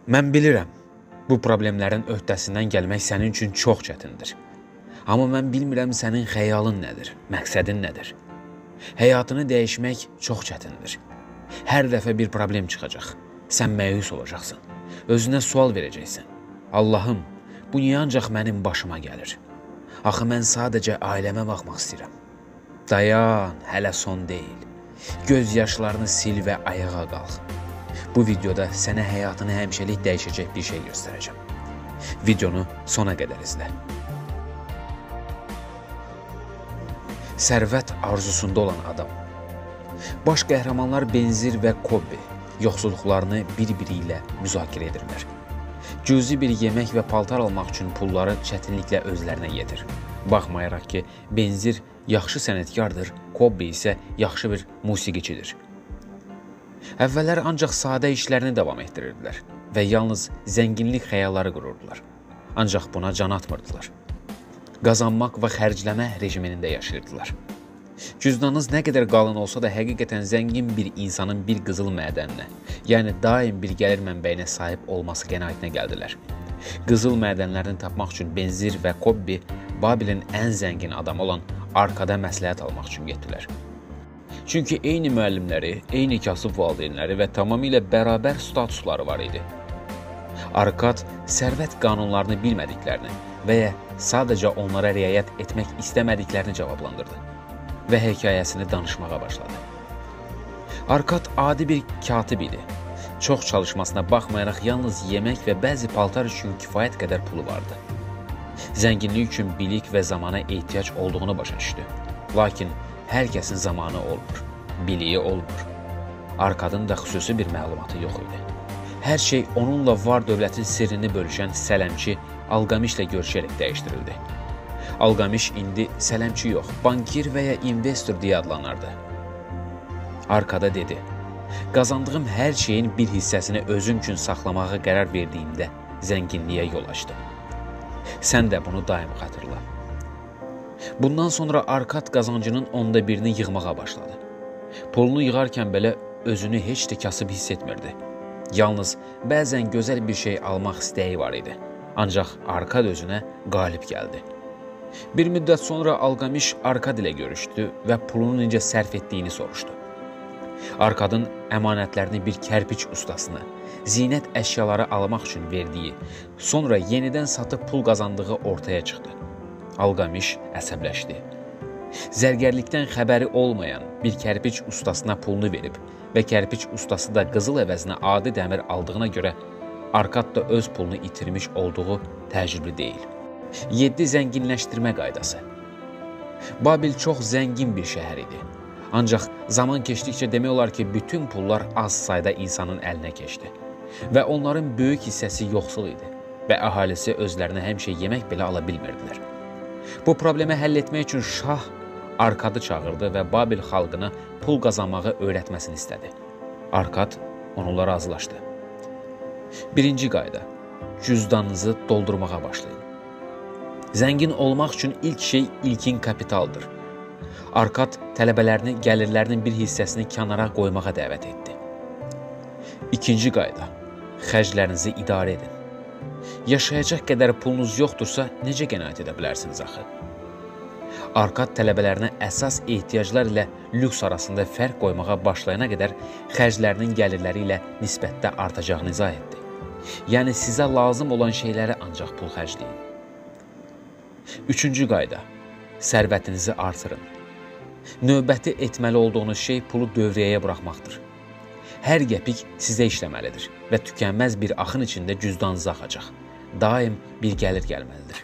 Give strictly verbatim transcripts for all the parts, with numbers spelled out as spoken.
Mən bilirəm, bu problemlərin öhdəsindən gəlmək sənin üçün çox çətindir. Amma mən bilmirəm sənin xəyalın nədir, məqsədin nədir. Həyatını dəyişmək çox çətindir. Hər dəfə bir problem çıxacaq. Sən məyus olacaqsın. Özünə sual verəcəksən. Allahım, bu niyə ancaq mənim başıma gəlir? Axı mən sadəcə ailəmə baxmaq istəyirəm. Dayan, hələ son deyil. Göz yaşlarını sil və ayağa qalx. Bu videoda sənə həyatını həmişəlik dəyişəcək bir şey göstərəcəm. Videonu sona qədər izlə. Sərvət arzusunda olan adam. Baş qəhrəmanlar Benzir və Kobbi yoxsulluqlarını bir-biri ilə müzakirə edirlər. Cüzi bir yemək və paltar almaq üçün pulları çətinliklə özlərinə yedir. Baxmayaraq ki, Benzir yaxşı sənətkardır, Kobbi isə yaxşı bir musiqiçidir. Əvvəllər ancaq sadə işlərini davam etdirirdilər və yalnız zənginlik xəyalları qururdular. Ancaq buna can atmırdılar. Qazanmaq və xərcləmə rejimində yaşayırdılar. Cüzdanınız nə qədər qalın olsa da həqiqətən zəngin bir insanın bir qızıl mədəninə, yəni daim bir gəlir mənbəyinə sahib olması qənaətinə gəldilər. Qızıl mədənlərini tapmaq üçün Benzir və Kobbi Babilin ən zəngin adamı olan Arkada məsləhət almaq üçün getdilər. Çünki eyni müəllimləri, eyni kasıb valideynləri və tamamilə bərabər statusları var idi. Arkad sərvət qanunlarını bilmədiklərini və ya sadəcə onlara riayət etmək istəmədiklərini cavablandırdı və hekayəsini danışmağa başladı. Arkad adi bir katib idi. Çox çalışmasına baxmayaraq yalnız yemək və bəzi paltar üçün kifayət qədər pulu vardı. Zənginlik üçün bilik və zamana ehtiyac olduğunu başa düşdü. Lakin hər kəsin zamanı olmur, biliyi olmur. Arkadın da xüsusi bir məlumatı yox idi. Hər şey onunla var dövlətin sirrini bölüşən sələmçi Alqamişlə görüşərək dəyişdirildi. Alqamiş indi sələmçi yox, bankir və ya investor deyə adlanardı. Arkada dedi, qazandığım hər şeyin bir hissəsini özüm üçün saxlamağa qərar verdiyimdə zənginliyə yol açdı. Sən də bunu daim xatırla. Bundan sonra Arkad qazancının onda birini yığmağa başladı. Pulunu yığarkən belə özünü heç də kasıb hiss etmirdi. Yalnız bəzən gözəl bir şey almaq istəyi var idi. Ancaq Arkad özünə qalib gəldi. Bir müddət sonra Alqamiş Arkad ilə görüşdü və pulunu necə sərf etdiyini soruşdu. Arkadın əmanətlərini bir kərpiç ustasına, zinət əşyaları almaq üçün verdiyi, sonra yenidən satıb pul qazandığı ortaya çıxdı. Alqamiş əsəbləşdi. Zərgərlikdən xəbəri olmayan bir kərpiç ustasına pulunu verib və kərpiç ustası da qızıl əvəzinə adi dəmir aldığına görə Arkad da öz pulunu itirmiş olduğu təcrübli deyil. yeddi zənginləşdirmə qaydası. Babil çox zəngin bir şəhər idi. Ancaq zaman keçdikcə demək olar ki, bütün pullar az sayda insanın əlinə keçdi və onların böyük hissəsi yoxsul idi və əhalisi özlərinə həmişə yemək belə ala bilmirdilər. Bu problemi həll etmək üçün şah Arkadı çağırdı və Babil xalqına pul qazanmağı öyrətməsini istədi. Arkad onunla razılaşdı. Birinci qayda, cüzdanınızı doldurmağa başlayın. Zəngin olmaq üçün ilk şey ilkin kapitaldır. Arkad tələbələrini, gəlirlərinin bir hissəsini kənara qoymağa dəvət etdi. İkinci qayda, xərclərinizi idarə edin. Yaşayacaq qədər pulunuz yoxdursa, necə qənaət edə bilərsiniz axı? Arkad tələbələrinə əsas ehtiyaclar ilə lüks arasında fərq qoymağa başlayana qədər xərclərinin gəlirləri ilə nisbətdə artacağını izah etdi. Yəni, sizə lazım olan şeyləri ancaq pul xərcləyin. Üçüncü qayda, sərvətinizi artırın. Növbəti etməli olduğunuz şey pulu dövriyyəyə buraxmaqdır. Hər qəpik sizə işləməlidir və tükənməz bir axın içində cüzdanınıza axacaq. Daim bir gəlir gəlməlidir.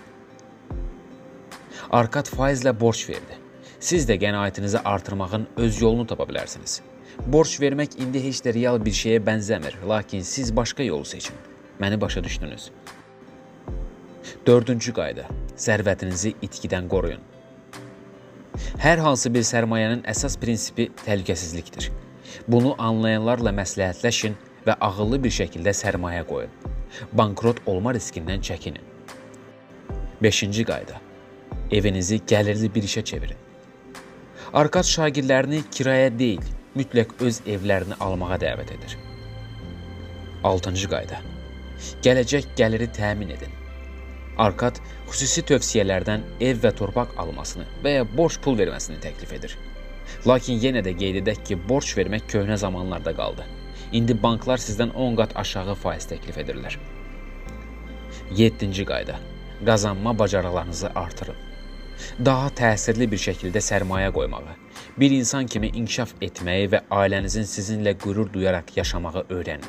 Arkad faizlə borc verdi. Siz də qənaətinizi artırmağın öz yolunu tapa bilərsiniz. Borc vermək indi heç də real bir şeyə bənzəmir, lakin siz başqa yolu seçin. Məni başa düşdünüz. Dördüncü qayda, sərvətinizi itkidən qoruyun. Hər hansı bir sərmayənin əsas prinsipi təhlükəsizlikdir. Bunu anlayanlarla məsləhətləşin və ağıllı bir şəkildə sərmayə qoyun. Bankrot olma riskindən çəkinin. Beşinci qayda, evinizi gəlirli bir işə çevirin. Arkad şagirdlərini kirayə deyil, mütləq öz evlərini almağa dəvət edir. Altıncı qayda, Gələcək gəliri təmin edin. Arkad xüsusi tövsiyələrdən ev və torpaq almasını və ya borc pul verməsini təklif edir. Lakin yenə də qeyd edək ki, borc vermək köhnə zamanlarda qaldı. İndi banklar sizdən on qat aşağı faiz təklif edirlər. yeddinci qayda. Qazanma bacarıqlarınızı artırın. Daha təsirli bir şəkildə sərmayə qoymağı, bir insan kimi inkişaf etməyi və ailənizin sizinlə qürur duyaraq yaşamağı öyrənin.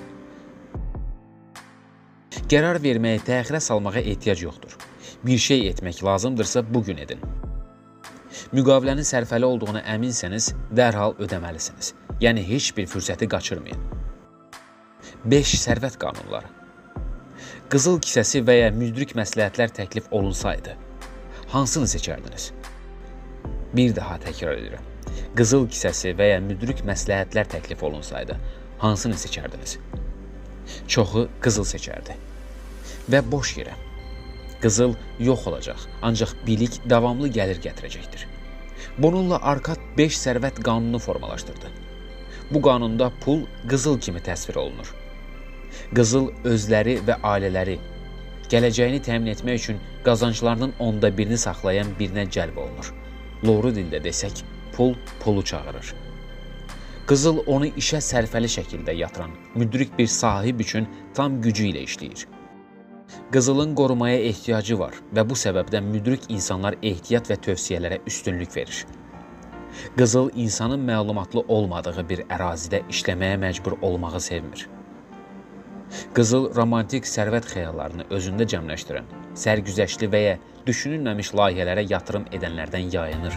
Qərar verməyi təxirə salmağa ehtiyac yoxdur. Bir şey etmək lazımdırsa bugün edin. Müqavilənin sərfəli olduğuna əminsəniz, dərhal ödəməlisiniz. Yəni heç bir fürsəti qaçırmayın. beş Sərvət qanunları. Qızıl kisəsi və ya müdrik məsləhətlər təklif olunsaydı, hansını seçərdiniz? Bir daha təkrar edirəm. Qızıl kisəsi və ya müdrik məsləhətlər təklif olunsaydı, hansını seçərdiniz? Çoxu qızıl seçərdi. Və boş yerə. Qızıl yox olacaq, ancaq bilik davamlı gəlir gətirəcəkdir. Bununla Arkad beş sərvət qanunu formalaşdırdı. Bu qanunda pul qızıl kimi təsvir olunur. Qızıl özləri və ailələri, gələcəyini təmin etmək üçün qazanclarının onda birini saxlayan birinə cəlb olunur. Loru dildə desək, pul pulu çağırır. Qızıl onu işə sərfəli şəkildə yatıran, müdrik bir sahib üçün tam gücü ilə işləyir. Qızılın qorumaya ehtiyacı var və bu səbəbdən müdrik insanlar ehtiyat və tövsiyələrə üstünlük verir. Qızıl insanın məlumatlı olmadığı bir ərazidə işləməyə məcbur olmağı sevmir. Qızıl romantik sərvət xəyallarını özündə cəmləşdirən, sərgüzəştli və ya düşünülməmiş layihələrə yatırım edənlərdən yayınır.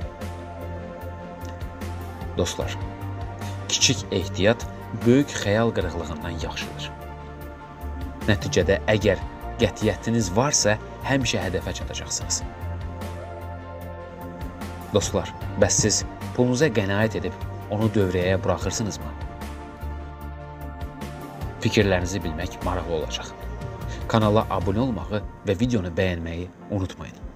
Dostlar, kiçik ehtiyat böyük xəyal qırıqlığından yaxşıdır. Nəticədə əgər qətiyyətiniz varsa, həmişə hədəfə çatacaqsınız. Dostlar, bəs siz pulunuza qənaət edib onu dövrəyə buraxırsınızmı? Fikirlərinizi bilmək maraqlı olacaq. Kanala abunə olmağı və videonu bəyənməyi unutmayın.